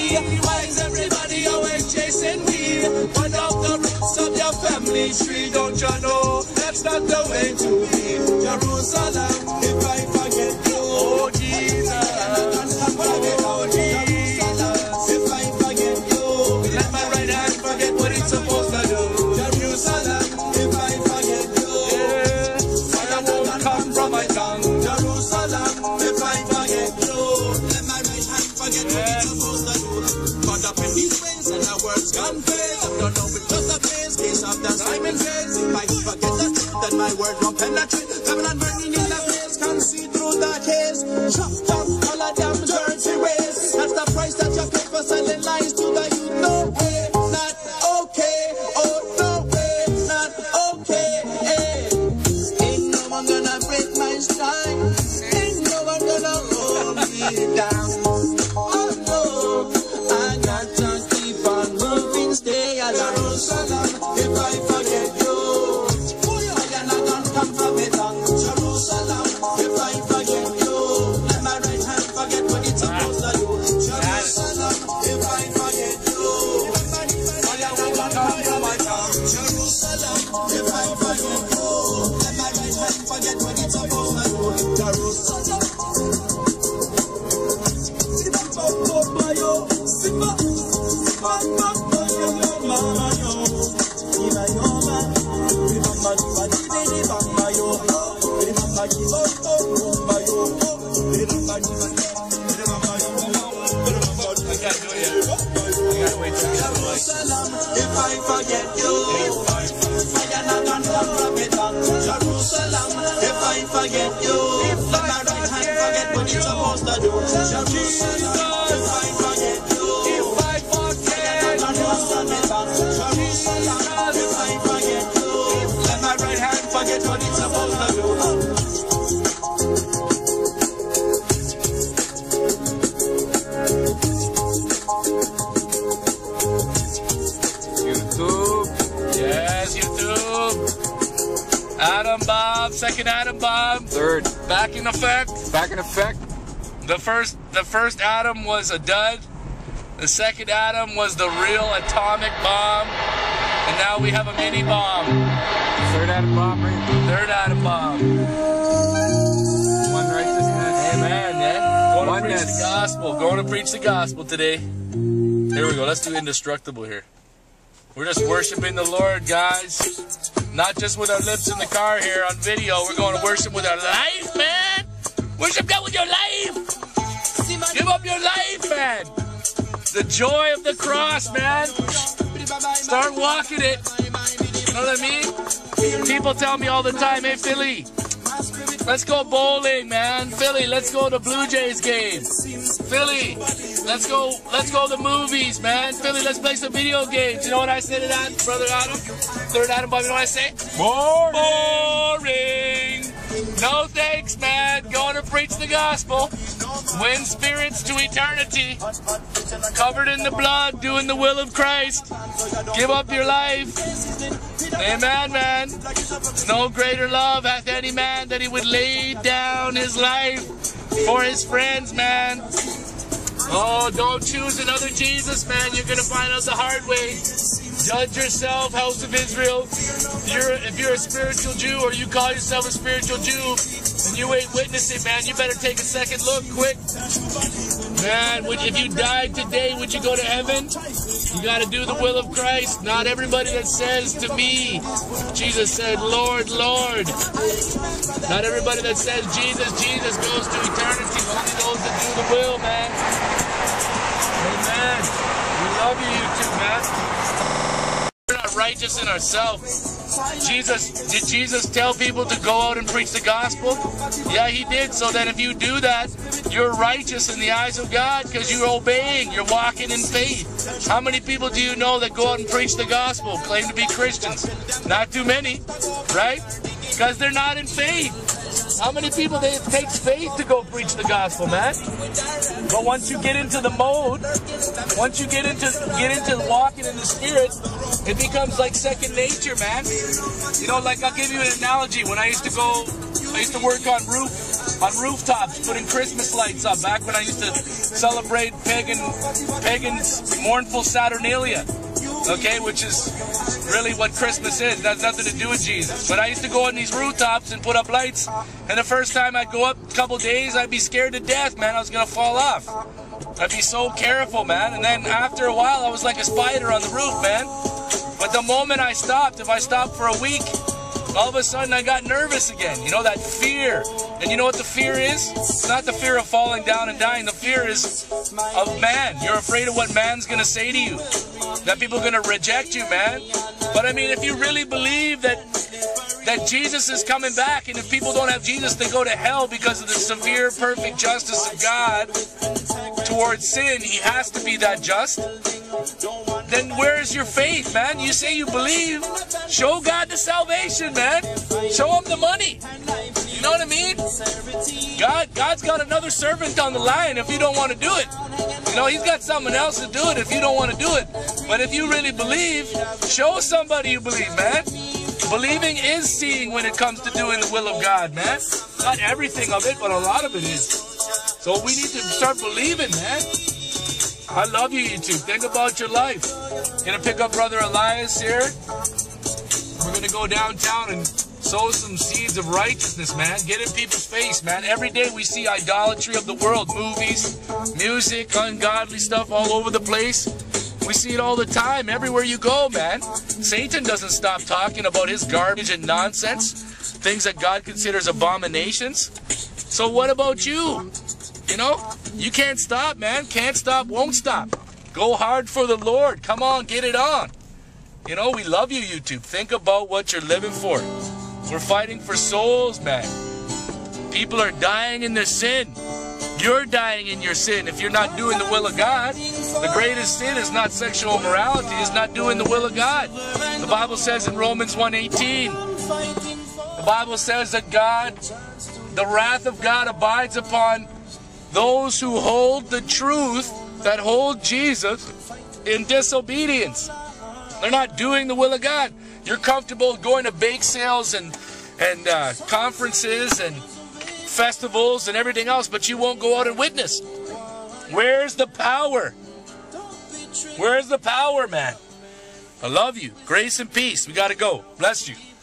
Why is everybody always chasing me? Find out the roots of your family tree. Don't you know that's not the way to be? Jerusalem, if I forget you, oh Jesus, oh Jesus, if I forget you, let my right hand forget what it's supposed to do. Jerusalem, if I forget you, fire won't come from my tongue. Jerusalem, if I forget you, let my right hand forget what it's supposed to do. Caught up in these ways and our words gone crazy. Don't know it just a place, case of the Simon says. If I forget the truth, then my word won't penetrate. Babylon burning in the place, can see through the haze. Chop, chop, all of them dirty ways. That's the price that you pay for selling lies to the youth. No way, not okay. Oh, no way, not okay. Ain't no one gonna break my stride. Ain't no one gonna hold me down. Oh no, I got to keep on moving, stay alive. Jerusalem, if I forget you, I am not gonna come from it on. Jerusalem, if I forget you, let my right hand forget what it's supposed to do. Jerusalem, if I forget you, I am not gonna come from my tongue. Jerusalem, if I forget you, let my right hand forget what it's supposed to do. Jerusalem. Jerusalem, if I forget you, fire not gonna come from it on. Jerusalem, if I forget you, let my right hand forget what it's supposed to do. Jerusalem, if I forget you, fire not gonna come from it on. Jerusalem, if I forget you, let my right hand forget what it's supposed to do. Atom bomb, second atom bomb, third. Back in effect. Back in effect. The first atom was a dud. The second atom was the real atomic bomb, and now we have a mini bomb. Third atom bomb, right? Third atom bomb. One righteousness. Amen, yeah. Going to preach Oneness. the gospel. Going to preach the gospel today. Here we go. Let's do indestructible here. We're just worshiping the Lord, guys. Not just with our lips in the car here on video. We're going to worship with our life, man. Worship God with your life. Give up your life, man. The joy of the cross, man. Start walking it. You know what I mean? People tell me all the time, hey, Philly, let's go bowling, man. Philly, let's go to Blue Jays game. Philly, let's go to the movies, man. Philly, let's play some video games. You know what I say to that, Brother Adam? Third Adam, Bob, you know what I say? Boring. No thanks, man. Going to preach the gospel. Win spirits to eternity. Covered in the blood, doing the will of Christ. Give up your life. Amen, man. No greater love hath any man that he would lay down his life for his friends, man. Oh, don't choose another Jesus, man. You're going to find out the hard way. Judge yourself, house of Israel. If you're a spiritual Jew, or you call yourself a spiritual Jew, and you ain't witnessing, man, you better take a second look quick. Man, if you died today, would you go to heaven? You got to do the will of Christ. Not everybody that says to me, Jesus said, Lord, Lord. Not everybody that says Jesus, Jesus goes to eternity. Only those that do the will, man. Amen. We love you, you two, man. We're not righteous in ourselves. Did Jesus tell people to go out and preach the gospel? Yeah, he did. So that if you do that, you're righteous in the eyes of God because you're obeying. You're walking in faith. How many people do you know that go out and preach the gospel, claim to be Christians? Not too many, right? Because they're not in faith. How many people, it takes faith to go preach the gospel, man? But once you get into the mode, once you get into walking in the Spirit, it becomes like second nature, man. You know, like I'll give you an analogy. When I used to work on roofs, on rooftops, putting Christmas lights up, back when I used to celebrate pagans' mournful Saturnalia, okay, which is really what Christmas is. That has nothing to do with Jesus. But I used to go on these rooftops and put up lights, and the first time I'd go up a couple days, I'd be scared to death, man. I was going to fall off. I'd be so careful, man. And then after a while, I was like a spider on the roof, man. But the moment I stopped, if I stopped for a week, all of a sudden I got nervous again. You know, that fear. And you know what the fear is? It's not the fear of falling down and dying. The fear is of man. You're afraid of what man's going to say to you. That people are going to reject you, man. But I mean, if you really believe that Jesus is coming back, and if people don't have Jesus, they go to hell because of the severe, perfect justice of God towards sin, he has to be that just. Then where is your faith, man? You say you believe. Show God the salvation, man. Show him the money. You know what I mean? God's got another servant on the line if you don't want to do it. You know, he's got someone else to do it if you don't want to do it. But if you really believe, show somebody you believe, man. Believing is seeing when it comes to doing the will of God, man. Not everything of it, but a lot of it is. So we need to start believing, man. I love you, YouTube. Think about your life. Gonna pick up Brother Elias here. We're gonna go downtown and sow some seeds of righteousness, man. Get in people's face, man. Every day we see idolatry of the world. Movies, music, ungodly stuff all over the place. We see it all the time, everywhere you go, man. Satan doesn't stop talking about his garbage and nonsense, things that God considers abominations. So what about you? You know, you can't stop, man. Can't stop, won't stop. Go hard for the Lord. Come on, get it on. You know, we love you, YouTube. Think about what you're living for. We're fighting for souls, man. People are dying in their sin. You're dying in your sin if you're not doing the will of God. The greatest sin is not sexual immorality, it's not doing the will of God. The Bible says in Romans 1:18, the Bible says that the wrath of God abides upon those who hold the truth, that hold Jesus in disobedience. They're not doing the will of God. You're comfortable going to bake sales and conferences and festivals and everything else, but you won't go out and witness. Where's the power? Where's the power, man? I love you. Grace and peace. We got to go. Bless you.